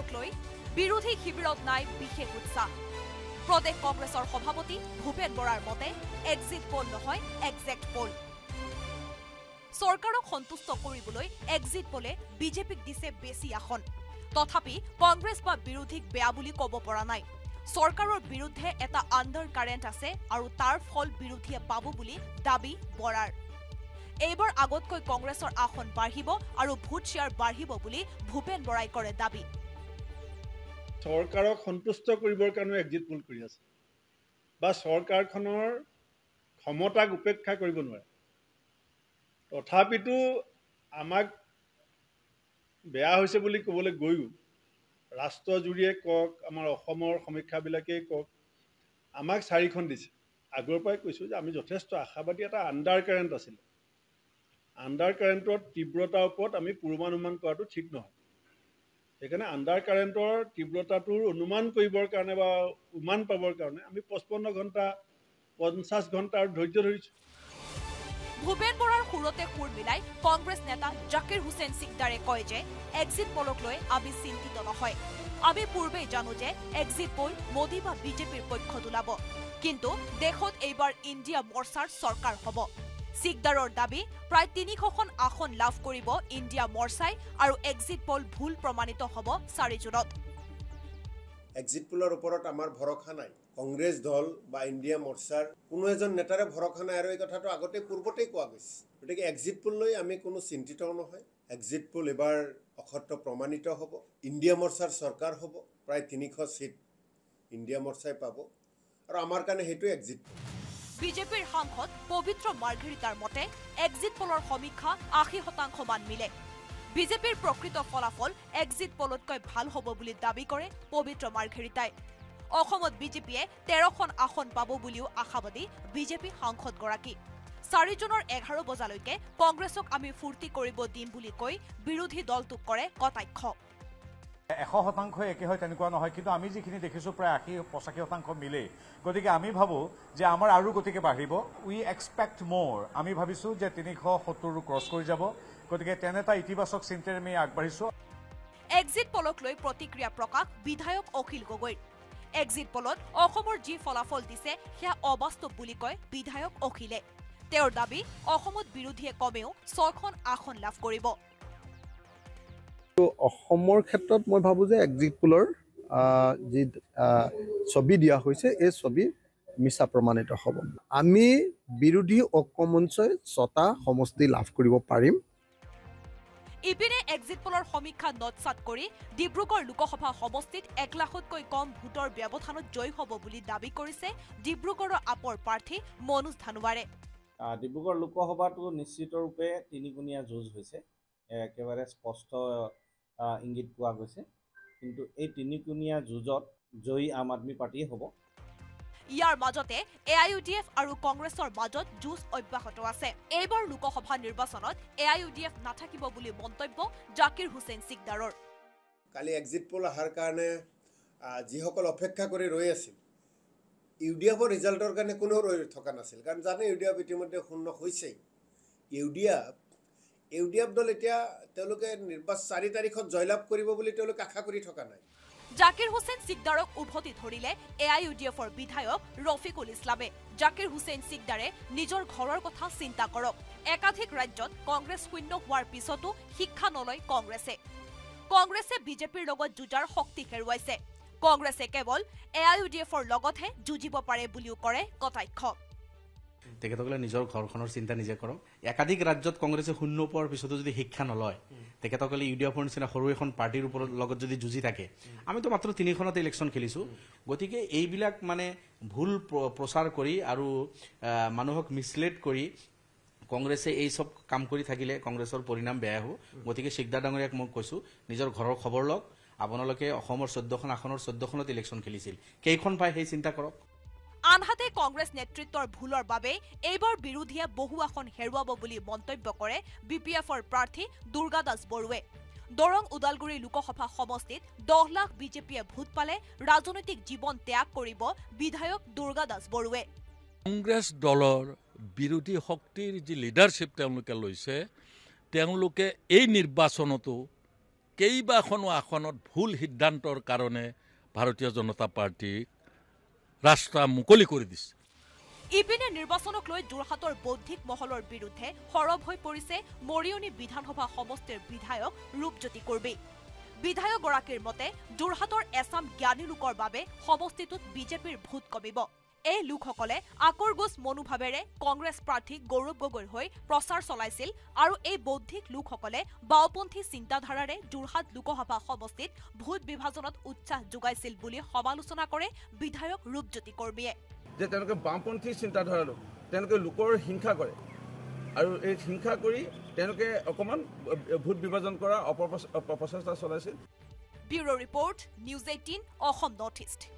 পলক লৈ বিৰোধী শিবিৰত নাই বিশেষ উৎসাহ প্ৰদেশ কংগ্ৰেছৰ সভাপতি ভূপেন বৰাৰ মতে এক্সিট পোল নহয় এক্সেক্ট পোল চৰকাৰক সন্তুষ্ট কৰিবলৈ এক্সিট পোলে বিজেপিক দিছে বেছি আসন তথাপি কংগ্ৰেছ বা বিৰোধীক বেয়া বুলি ক'ব পৰা নাই চৰকাৰৰ বিৰুদ্ধে এটা আণ্ডাৰ কাৰেণ্ট আছে আৰু তাৰ ফল বিৰোধীয়ে পাব বুলি দাবী বৰাৰ এইবাৰ আগতকৈ কংগ্ৰেছৰ আসন বাঢ়িব আৰু ভোট শ্বেয়াৰ বাঢ়িব বুলি ভূপেন বৰাই কৰে দাবী চৰকাৰক সন্তুষ্ট কৰিবৰ কাৰণে এক্সিট পোল কৰি আছে বা চৰকাৰখনৰ ক্ষমতাক উপেক্ষা কৰিব নোৱাৰে তথাপিতো আমাক বেয়া হৈছে বুলি ক'বলৈ গৈও ৰাষ্ট্ৰজুৰিয়ে কওক আমাৰ অসমৰ সমীক্ষাবিলাকেই কওক আমাক 4খন দিছে আগৰ পৰাই কৈছোঁ যে আমি যথেষ্ট আশাবাদী এটা আণ্ডাৰ কাৰেণ্ট আছিলে আণ্ডাৰ কাৰেণ্টৰ তীব্ৰতাৰ ওপৰত আমি পূৰ্বানুমান কৰাটো ঠিক নহয় সেইকাৰণে আণ্ডাৰ কাৰেণ্টৰ তীব্ৰতাটোৰ অনুমান কৰিবৰ কাৰণে বা উমান পাবৰ কাৰণে আমি 55 ঘণ্টা 50 ঘণ্টাৰ ধৈৰ্য ধৰিছোঁ ভূপেন বৰাৰ সুৰতে সুৰ মিলাই কংগ্ৰেছ নেতা জাকিৰ হুছেইন সিকদাৰে কয় যে এক্সিট পোলক লৈ আমি চিন্তিত নহয় আমি পূৰ্বেই জানো যে এক্সিট পোল মোদী বা বিজেপিৰ পক্ষত ওলাব কিন্তু দেশত এইবাৰ ইণ্ডিয়া মৰ্চাৰ চৰকাৰ হ'ব সিকদাৰৰ দাবী প্ৰায় 300খন আসন লাভ কৰিব ইণ্ডিয়া মৰ্চাই আৰু এক্সিট পোল ভুল প্ৰমাণিত হ'ব 4 জুনত এক্সিট পোলৰ ওপৰত আমাৰ ভৰসা নাই কংগ্ৰেছ দল বা ইণ্ডিয়া মৰ্চাৰ কোনো এজন নেতাৰে ভৰসা নাই আৰু এই কথাটো আগতে পূৰ্বতেই কোৱা গৈছে গতিকে এক্সিট পোল লৈ আমি কোনো চিন্তিতও নহয় এক্সিট পোল এবাৰ অসত্য প্ৰমাণিত হ'ব ইণ্ডিয়া মৰ্চাৰ চৰকাৰ হ'ব প্ৰায় 300 সিট ইণ্ডিয়া মৰ্চাই পাব আৰু আমাৰ কাৰণে সেইটো এক্সিট পোল বিজেপিৰ সাংসদ পবিত্ৰ মাৰ্ঘেৰিটাৰ মতে এক্সিট পোলৰ সমীক্ষা 80% মান মিলে বিজেপিৰ প্ৰকৃত ফলাফল এক্সিট পোলতকৈ ভাল হ'ব বুলি দাবী কৰে পবিত্ৰ মাৰ্ঘেৰিটাই অসমত বিজেপিয়ে 13খন আসন পাব বুলিও আশাবাদী বিজেপি সাংসদগৰাকী 4 জুনৰ 11 বজালৈকে কংগ্ৰেছক আমি ফূৰ্তি কৰিব দিম বুলি কৈ বিৰোধী দলটোক কৰে কটাক্ষ 100% একে হয় তেনেকুৱা নহয় কিন্তু আমি যিখিনি দেখিছো প্ৰায় 80-85% মিলে গতিকে আমি ভাবো যে আমাৰ আৰু গতিকে বাঢ়িব উই এক্সপেক্ট মোৰ আমি ভাবিছো যে 370 ক্ৰছ কৰি যাব গতিকে তেনে এটা ইতিবাচক চিন্তাৰে আমি আগবাঢ়িছো এক্সিট পোলক লৈ প্ৰতিক্ৰিয়া প্ৰকাশ বিধায়ক অখিল গগৈৰ এক্সিট পোলত অসমৰ যি ফলাফল দিছে সেয়া অবাস্তৱ বুলি কয় বিধায়ক অখিলে তেওঁৰ দাবী অসমত বিৰোধীয়ে কমেও 6খন আসন লাভ কৰিব অসমৰ ক্ষেত্ৰত মই ভাবো যে এক্সিট পোলৰ যি ছবি দিয়া হৈছে এই ছবি মিছা প্ৰমাণিত হ'ব আমি বিৰোধী ঐক্যমঞ্চই 6টা সমষ্টি লাভ কৰিব পাৰিম ইপিনে এক্সিট পোলৰ সমীক্ষা নটছাট কৰি ডিব্ৰুগড় লোকসভা সমষ্টিত 1 লাখতকৈ কম ভোটৰ ব্যৱধানত জয়ী হ'ব বুলি দাবী কৰিছে ডিব্ৰুগড়ৰ আপৰ প্ৰাৰ্থী মনোজ ধানোৱাৰে ডিব্ৰুগড় লোকসভাটো নিশ্চিতৰূপে তিনিগুণীয়া যুঁজ হৈছে একেবাৰে স্পষ্ট ইংগিত পোৱা গৈছে কিন্তু এই তিনিগুণীয়া যুঁজত জয়ী আম আদমি পাৰ্টিয়ে হ'ব ইয়াৰ মাজতে এআইইউডিএফ আৰু কংগ্ৰেছৰ মাজত যুঁজ অব্যাহত আছে এইবাৰ লোকসভা নিৰ্বাচনত এআইইউডিএফ নাথাকিব বুলি মন্তব্য জাকিৰ হুছেইন সিকদাৰৰ কালি এক্সিট পোল অহাৰ কাৰণে যিসকল অপেক্ষা কৰি ৰৈ আছিল ইউডিএফৰ ৰিজাল্টৰ কাৰণে কোনো ৰৈ থকা নাছিল কাৰণ জানে ইউডিএফ ইতিমধ্যে শূন্য হৈছেই ইউডিএফ দল এতিয়া তেওঁলোকে 4 তাৰিখত জয়লাভ কৰিব বুলি তেওঁলোকে আশা কৰি থকা নাই জাকিৰ হুছেইন সিকদাৰক উভতি ধৰিলে এআইইউডিএফৰ বিধায়ক ৰফিকুল ইছলামে জাকিৰ হুছেইন সিকদাৰে নিজৰ ঘৰৰ কথা চিন্তা কৰক একাধিক ৰাজ্যত কংগ্ৰেছ শূন্য হোৱাৰ পিছতো শিক্ষা নলয় কংগ্ৰেছে বিজেপিৰ লগত যুঁজাৰ শক্তি হেৰুৱাইছে কংগ্ৰেছে কেৱল এআইইউডিএফৰ লগতহে যুঁজিব পাৰে বুলিও কৰে কটাক্ষ তেখেতসকলে নিজৰ ঘৰখনৰ চিন্তা নিজে কৰক একাধিক ৰাজ্যত কংগ্ৰেছে শূন্য পোৱাৰ পিছতো যদি শিক্ষা নলয় তেখেতসকলে ইউডিএফৰ নিচিনা সৰু এখন পাৰ্টিৰ ওপৰত লগত যদি যুঁজি থাকে আমিতো মাত্ৰ 3খনতে ইলেকশ্যন খেলিছোঁ গতিকে এইবিলাক মানে ভুল প্ৰচাৰ কৰি আৰু মানুহক মিছলিড কৰি কংগ্ৰেছে এই সব কাম কৰি থাকিলে কংগ্ৰেছৰ পৰিণাম বেয়া হ'ব গতিকে সিকদাৰ ডাঙৰীয়াক মই কৈছোঁ নিজৰ ঘৰৰ খবৰ লওক আপোনালোকে অসমৰ 14খন আসনৰ 14খনত ইলেকশ্যন খেলিছিল কেইখন পায় সেই চিন্তা কৰক আনহাতে কংগ্ৰেছ নেতৃত্বৰ ভুলৰ বাবে এইবাৰ বিৰোধীয়ে বহু আসন হেৰুৱাব বুলি মন্তব্য কৰে বিপিএফৰ প্ৰাৰ্থী দুৰ্গা দাস বৰুৱে দৰং উদালগুৰি লোকসভা সমষ্টিত 10 লাখ বিজেপিয়ে ভোট পালে ৰাজনৈতিক জীৱন ত্যাগ কৰিব বিধায়ক দুৰ্গা দাস বৰুৱে কংগ্ৰেছ দলৰ বিৰোধী শক্তিৰ যি লিডাৰশ্বিপ তেওঁলোকে লৈছে তেওঁলোকে এই নিৰ্বাচনতো কেইবাখনো আসনত ভুল সিদ্ধান্তৰ কাৰণে ভাৰতীয় জনতা পাৰ্টীক ৰাস্তা মুকলি কৰি দিছে ইপিনে নিৰ্বাচনক লৈ যোৰহাটৰ বৌদ্ধিক মহলৰ বিৰুদ্ধে সৰব হৈ পৰিছে মৰিয়নি বিধানসভা সমষ্টিৰ বিধায়ক ৰূপজ্যোতি কুৰ্বী বিধায়কগৰাকীৰ মতে যোৰহাটৰ এছাম জ্ঞানী লোকৰ বাবে সমষ্টিটোত বিজেপিৰ ভোট কমিব এই লোকসকলে আকৰগোজ মনোভাৱেৰে কংগ্ৰেছ প্ৰাৰ্থী গৌৰৱ গগৈৰ হৈ প্ৰচাৰ চলাইছিল আৰু এই বৌদ্ধিক লোকসকলে বাওপন্থী চিন্তাধাৰাৰে যোৰহাট লোকসভা সমষ্টিত ভোট বিভাজনত উৎসাহ যোগাইছিল বুলি সমালোচনা কৰে বিধায়ক ৰূপজ্যোতি কুৰ্বীয়ে যে তেওঁলোকে বামপন্থী চিন্তাধাৰা লোক তেওঁলোকে লোকৰ হিংসা কৰে আৰু এই হিংসা কৰি তেওঁলোকে অকণমান ভোট বিভাজন কৰা অপপ্ৰচেষ্টা চলাইছিল bureau report news 18 Assam north east